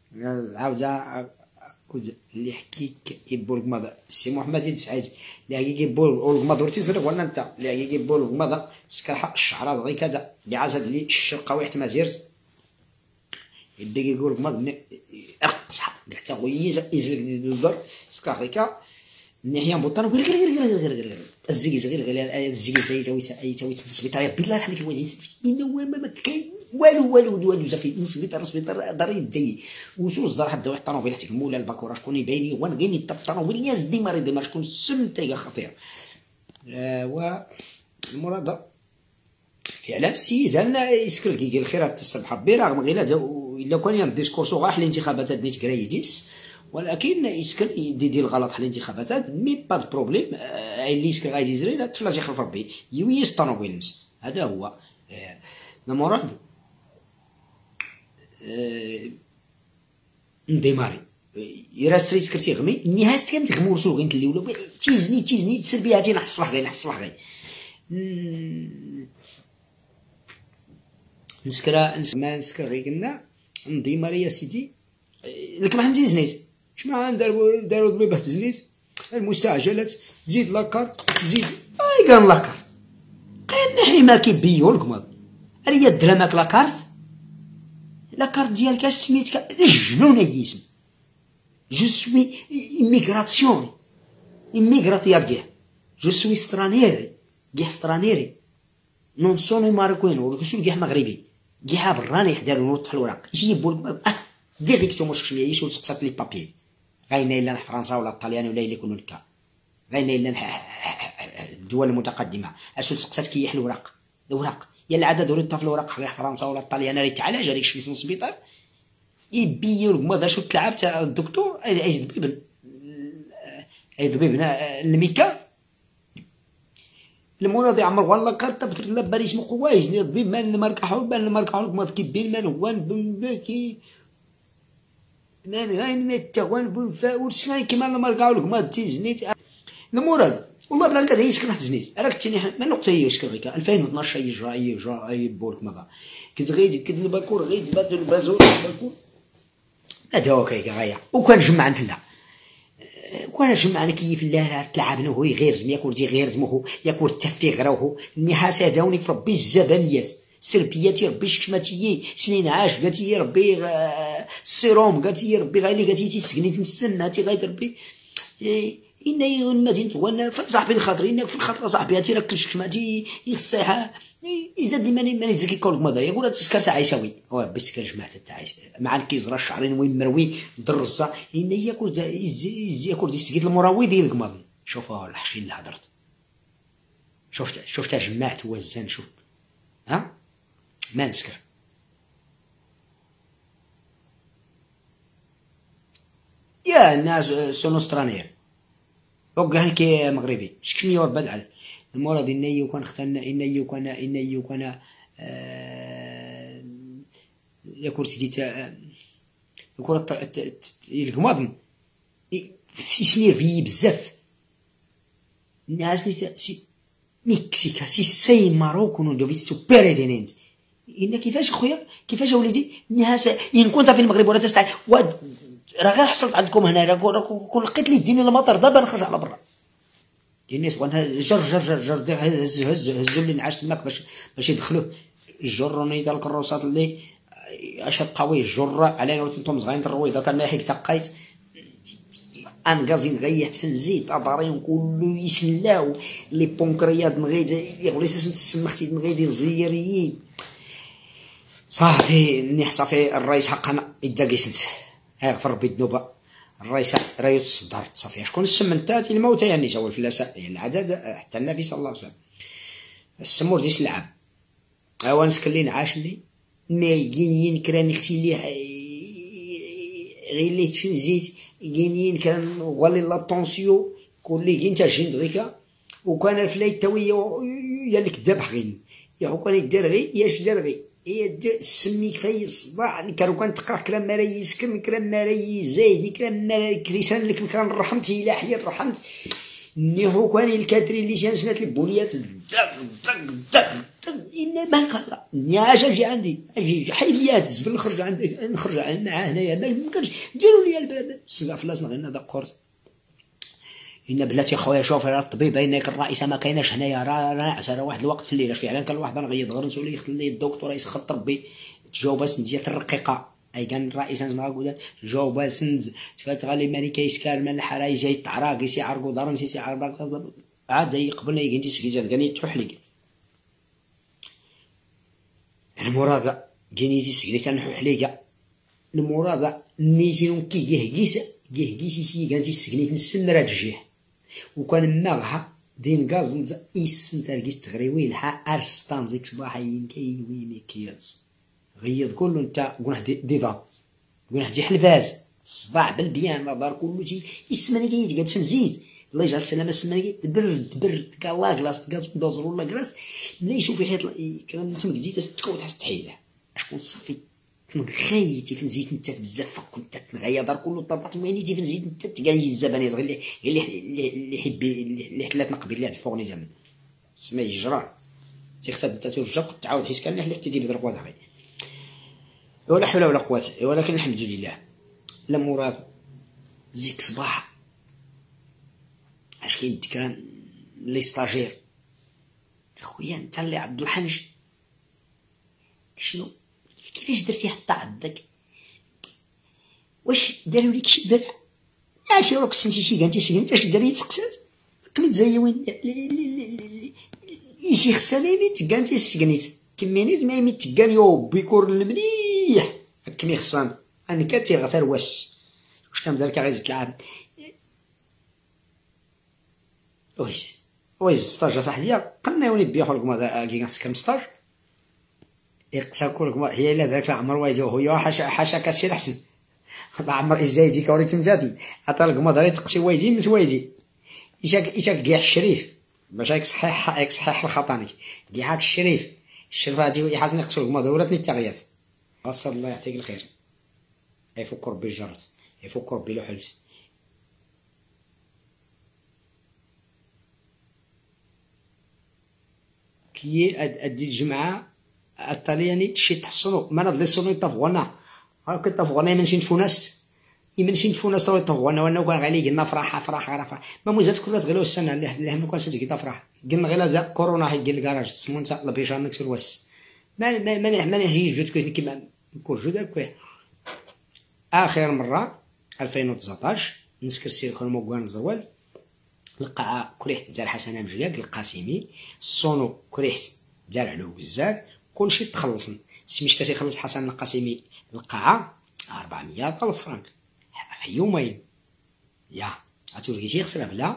عاوزة اللي حكيك يبول ماذا السي محمد سعيد اللي حكيك يبول ماذا ورتي زرق ولا انت اللي حكيك يبول ماذا سكرحة الشعراء غير كذا اللي عازد لي الشرقاوي حتى ما زيرت يبدا يقول ماذا اقصح حتى غيز يزلك الدار سكرحيكا الناحية مبطنة غير الزيز غير الزيز اي تاوي تسبيطار بالله يرحمك الوالدين إنه ما كاين والو زافي نسبيطار داري داي وسوس دار حد واحد الطوموبيل حتى مولا الباكوره شكون يبيني وانا غير نطب الطوموبيل الناس ديما شكون السمته خطير و المراد فعلا السيد هنا يسكر كي الخيرات الصباح برغم غير الا كان الديسكورسو غاح الانتخابات نيت كريديس ولكن يسكر يدير الغلط حل الانتخابات مي با دو بروبليم اللي يسكر غادي يزري لا تفلاش يخلف ربي يويس الطوموبيل هذا هو المراد نديماري يراسري سكرتي غمي النهاية كانت غمورسو غين اللي تيزني تسربياتي نحصلح غير نسكر غير قلنا نديماري يا سيدي لك ما عندي زنيت شمع داروا ضبيبه زنيت المستعجلات زيد لاكارت زيد اي كان لاكارت قال نحي ما كيبيو لكم ريا درهمك لاكارت ديالك اش سميتك الجنون يسم جو سوي إيميغراسيون إيميغراتيات كاع جو سوي سترانيري كاع سترانيري نون سوني ماروكوين كسول كاع مغربي كاع براني يحضروا نوضح الوراق يجيبوا ديريكتو مش خشميه يشو تسقسات لي بابي غاينا الا فرنسا ولا الطليان ولا اللي يكونوا لك غاينا الا الدول المتقدمه اشو تسقسات كيح الوراق يا العدد وريت في الوراق في فرنسا ولا الطليان ريت علاش هذيك شمس السبيطار يبيو لك ماذا شو تلعب تاع الدكتور اي ضبيبنا الميكا المناضي عمر والله كارت بتر بان اسمه قوايز ضبيب مان ماركحول ما كيبين مان هو باكي مان غاين التوان بالفاول سناي كيما ماركاو لك ما تيزنيت المراد والله بلا كذا يسكن حتى زنيت راك تاني ما نقطه هي يسكن غير 2012 يجرى اي بورك ماذا كنت الباكور غير تبدل البازور الباكور هذا هو كايا وكان جمعنا في الله وكان جمعنا كيف الله تلعبنا وهو غير زم ياكل دي غير دمه ياكل تفي غراوه النحاسه داوني في ربي الزبانيات سلبياتي ربي شكماتي سنين عاش قالتي ربي السيروم قالتي ربي غالي قالتي تسكنيت نستناتي غايد ربي إن المدينة وانا صاحبي الخاطر إنك في الخاطر صاحبي هاتي راك شكماتي الصحة يزداد لي ماني زكي كولك ماذا يقول تسكر تاع عيساوي هو بسكر جماعة تاع مع كيزرا الشعرين وين مروي درصة إن ياكل ياكل يستقيد المراوي ديالك ماذا شوف الحشي اللي هدرت شفت جماعة وزان شوف ها ما نسكر يا الناس سونوسترانير وقعني كي مغربي شكمي ورباد على المرض إني وكان اختلنا إني وكان يكون سكيتا يكون القماض يسنير فيه بزاف الناس سي مكسيكا سي ماروكو نو في سوبر دينينت إن كيفاش خويا كيفاش وليدي الناس إن كنت في المغرب ولا تستطيع راه غير حصلت عندكم هنا راه كون لقيت لي ديني المطر دابا نخرج على برا الناس وانا جر هزوا لي نعاش تماك باش يدخلوه جروني ديال الكروسات اللي اش قوي جر علينا وانتم صغارين الرويضه كان ناحيك تقيت انغازين غيحت في الزيت ابارين كله يسلاو لي بونكريات مغيد يغلي تسمختي مغيد الزيريين صافي صافي الرئيس حقنا يدقيست غفر ربي الذنوب الرئيس رايت الصدارت صافي شكون السمنتات الموتى يعني جاوا الفلاسه يعني العدد حتى النبي صلى الله عليه وسلم السمور ديس اللعب هو نسكلين عاش لي ما يجيني كراني اختي لي غير ليت في الزيت يجيني كان غالي لا طونسيو كل لي انت جين دغيكا وكان الفلايت تويا يا لك ذبح غير يا كان يدير غير ياش دار غير هي سمي كفاية الصداع كان تقرا كلام ما يسكن كلام ما يزايد كلام ما كريسان لك كان رحمت الى حي رحمت نيحو كان الكاتري اللي سنات البوليات ما نقص اجي عندي اجي حيد لي هاد الزبل نخرج عندك نخرج معاه هنايا ما يمكنش ديروا لي البلاد السقا فلاسنا غير هذا قرص إن بلاتي خويا شوف راه الطبيبه انك الرئيسه ما كايناش هنايا راه ناعسه راه واحد الوقت في الليل فعلا كان واحد نغيض غرس ولا يخلي الدكتور يسخر ربي تجاوب سنديه الرقيقه اي كان الرئيسه نقول جاوب سند فات غالي ماني كيسكال من الحراي جاي تعراق يسي عرقو دارن سي عرق عاد يقبلنا يجي سكيزان كان يتحلق المراد جينيتي سكريت نحو حليقه المراد نيتي كي جهجيس سي كانتي سكنيت نسمرات الجيه وكان ماغها دين غازلز اسم تركيز تغريوي لها ارستان زيك صباحين كيوي ميكياز غيض كله انت قلنا دي ضاب قلنا دي حلباز الصباح بالبيان لا دار كله تي يسمني كي قاد فنزيد الله يجعل السلامه السمانه تبرد كالا كلاص كاز دوزر ولا كلاص ملي يشوف يحيط كان تم جديد تكون تحس تحيله شكون صافي نغيتي في نزيت نتات بزاف كنت تنغيا دار كله طبقت وينيتي في نزيت نتات كاع الزبانيت غير اللي يحب اللي حلات نقبل ليه فوق لي زعما سما يجران تيختار نتا توجه تعاود حيت كان اللي حتى تيبدا القوه غير ولا حول ولا قوه ولكن الحمد لله لا مراد زيك صباح اش كيتذكر لي ستاجير خويا انت اللي عبد الحنج شنو كيفاش درتي حتى عندك واش داروا لك شي درع ماشي راك سنتي شي كانتي سكنت اش داري تسقسات كميت زي وين يشي خصها ميت كانتي سكنيت كمينيت ما يميت كان يو بيكور المليح كمي خصان انا كاتي غتر واش كان دارك غير تلعب ويز ستاج صاحبي قلنا وني بياخذ لكم هذا كي كنسكن ستاج يقساكو لكم هي الا ذاك العمر وايدو هو حاشا كاسير احسن هذا عمر ازايدي كوري تمزاد عطا لكم هذا تقشي وايدي متوايدي يشاك كاع الشريف باش هيك صحيح الخطانك كاع هاك الشريف هادي يحسن يقتل لكم هذا ولاتني التغيات اصل الله يعطيك الخير يفك ربي الجرت يفك ربي لو حلت كي ادي الجمعه الطلياني تشي تحصلوا ما نض لي صوني طفغونا هاك طفغونا يمنشي نفوناست يمنشي نفوناست تو طفغونا وانا كان غالي قلنا فرحه ما موزات كلها تغلو السنه اللي هم كان سوتي كي طفرح قلنا غير هذا كورونا حيد الكراج سمونت لبيشان نكسر واس ما نجي جوج كيما نكون جوج داك اخر مره 2019 نسكر السير كون موكان الزوال القاعه كريحت دار حسن مجياك القاسمي الصونو كريحت دار علو بزاف كلشي تخلصن سميش كاسي يخلص حسن القاسمي القاعه 400,000 فرانك في يومين يا عتولي شي يخسرها بلا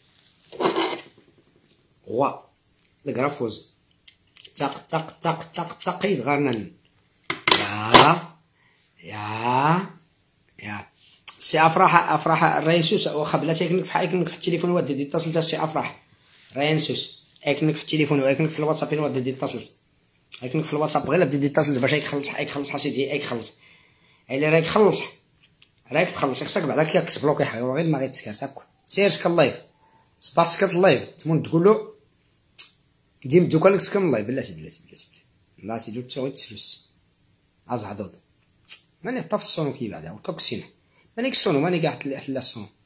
هو الكرافوز تق يصغرنا يا سي افراح الرينسوس واخا بلاتي كنك في حايك في التليفون ودي اتصلت سي افراح رينسوس كنك في التليفون كنك في الواتساب ودي اتصلت كنك في الواتساب غير بدي اتصلت باش يخلص حسيتي يخلص اللي راك خلص راك تخلص خصك بعدا كيكس بلوكي حيرو غير ما غيتسكرت هكا سير سكا اللايف سباس سكا اللايف تمون تقول له ديم دوكا لك سكا اللايف بلاتي دوت تسوي تسلس ازعضض ماني طاف الصونو كي بعدا وكاكسينا ماني كسونو ماني كاع حتى الصونو